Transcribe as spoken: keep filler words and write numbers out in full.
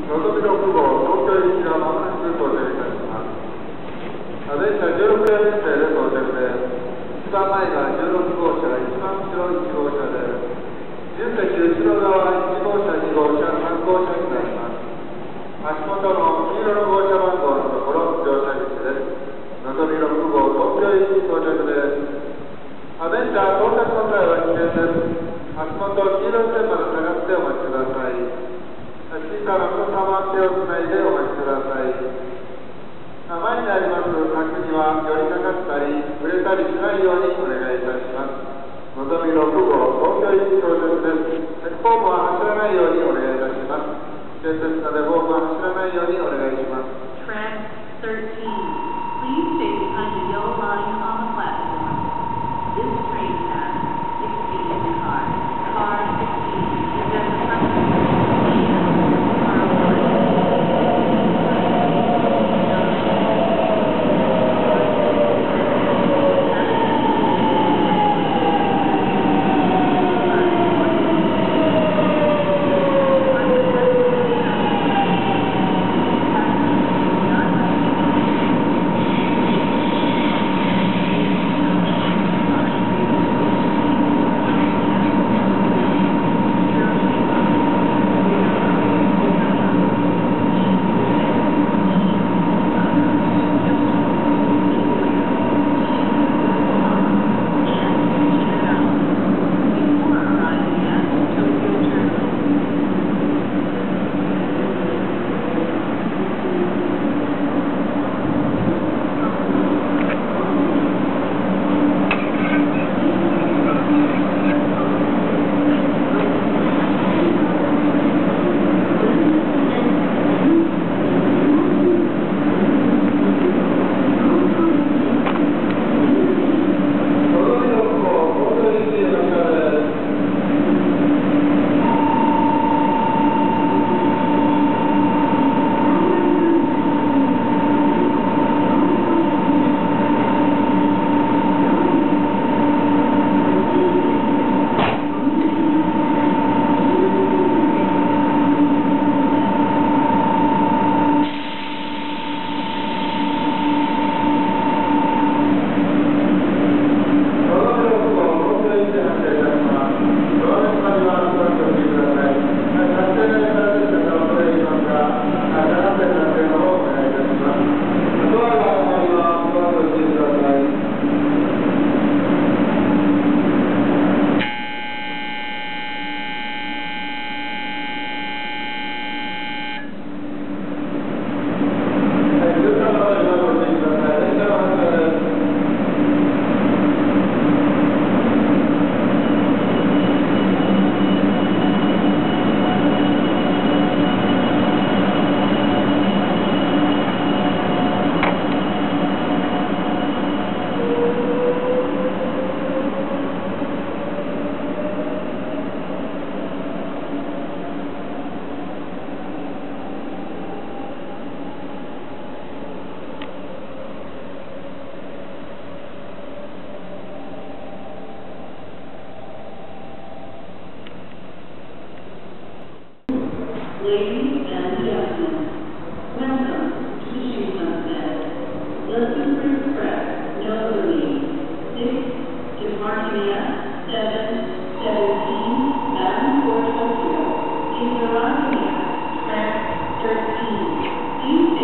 のぞみろく号、東京行きがまもなく到着いたします。電車じゅうろくえん列車で到着です。一番前がじゅうろく号車、一番後ろいち号車です。自由席後ろ側いち号車、に号車、さん号車になります。足元の黄色の号車番号のところ、乗車口です。のぞみろく号、東京行き到着です。電車到着の際は危険です。足元黄色い線まで下がってお待ちください。小さなお子様は手をつないでお待ちください。前にあります柵には寄りかかったり触れたりしないようにお願いいたします。のぞみろく号、東京行き到着です。ホームは走らないようにお願いいたします。危険ですのでホームは走らないようにお願いします。 Track thirteen. Please stay behind the yellow line on the platform. This train has sixteen cars. Car sixteen is at the front of the station. Car one. Ladies and gentlemen, welcome to Shoe Sunset. Listen for express, no relief. six, departing at seven seventeen, Davenport, Tokyo, is arriving at track thirteen. Please